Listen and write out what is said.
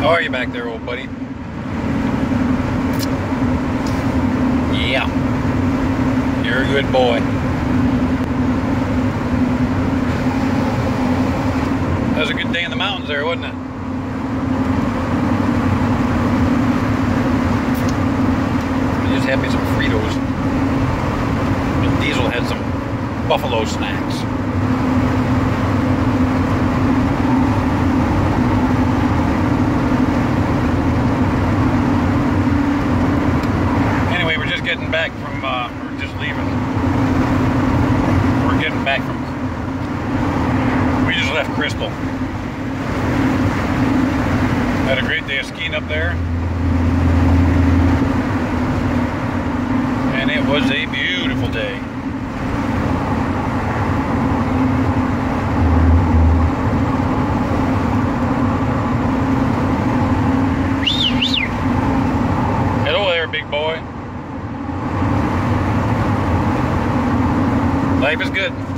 How are you back there, old buddy? Yeah. You're a good boy. That was a good day in the mountains there, wasn't it? I just had me some Fritos. And Diesel had some buffalo snacks. Anyway, we're just getting back from, we're just leaving. We're getting back from, we just left Crystal. Had a great day of skiing up there. And it was a beautiful day. Hello there, big boy. Life is good.